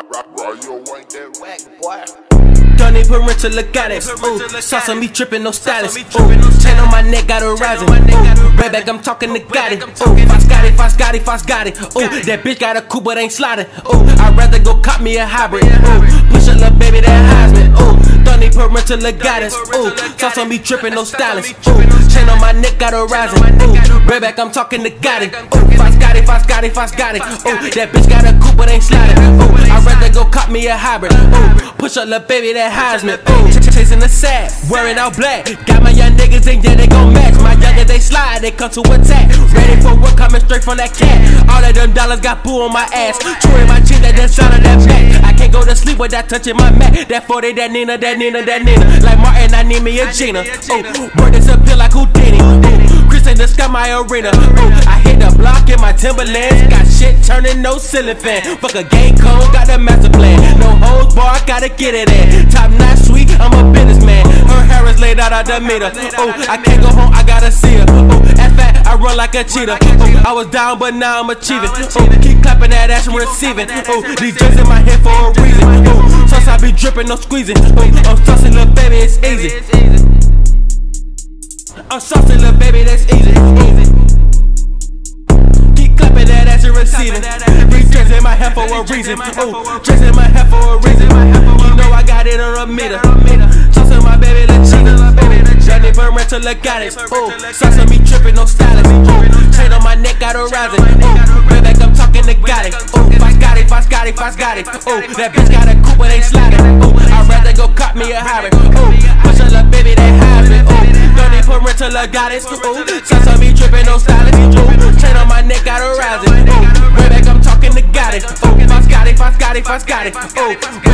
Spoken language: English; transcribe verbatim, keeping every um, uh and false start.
Royal ain't that whack, boy. Don't need parental guidance. Ooh, sauce on me drippin', no stylist. Ooh, chain on my neck, got a rising. Ooh, red back, I'm talking to Gotti. Ooh, Foscati, Foscati, Foscati. Ooh, that bitch got a coupe, but ain't sliding. Ooh, I'd rather go cop me a hybrid. Ooh, push a little baby that hides me. Ooh, don't need parental guidance. Ooh, sauce on me drippin', no stylist. Ooh, chain on my neck, got a rising. Ooh, red back, I'm talking to Gotti. Ooh, Foscati, Foscati, Foscati. Ooh, that bitch got a coupe, but ain't sliding. Ooh, I'd rather go cop me a hybrid. Ooh, push a little baby that hides me. Ooh, chasing the sack, wearing all black. Got my young niggas in there, they gon' match. My youngers, they slide, they come to attack. Ready for work, coming straight from that cat. All of them dollars got boo on my ass. Chewing my chin, that just sound of that back. I can't go to sleep without touching my mat. That forty, that Nina, that Nina, that Nina. Like Martin, I need me a Gina. Oh, word disappear like Houdini. Oh, Chris in the sky, my arena. Oh, I hit the block in my Timberlands. Got shit turning, no ceiling fan. Fuck a game code, got the master plan. No hoes bar, gotta get it in. Top notch sweet, I'm a businessman. Her hair is laid out of the meter. Oh, I can't go home, I gotta see her. Oh, at fat, I run like a cheetah. Oh, I was down, but now I'm achieving. Oh, keep clapping that ass and receiving. Oh, these J's in my head for a reason. Oh, sauce I be dripping, no squeezing. Oh, I'm saucy, little baby, it's easy. I'm saucy, little baby, that's easy. Keep clapping that ass and receiving. These J's in my head for a reason. Oh, J's in my head for a reason. You know I got it on a meter. Sauce on my baby, the cheetah. That need parental guidance. Oh, sauce on me tripping, no stylist. Oh, chain on my neck, got a rising. Oh, red back, I'm talking to Gotti. Oh, Foscati, Foscati, Foscati. Oh, that bitch got a coupe, but ain't sliding. Oh, I'd rather go cop me a hybrid. Oh, push a little baby that hides me. Oh, don't need parental guidance. Oh, sauce on me tripping, no stylist. Oh, chain on my neck, got a rising. Oh, red back, I'm talking to Gotti. Oh, Foscati, Foscati, Foscati. Oh.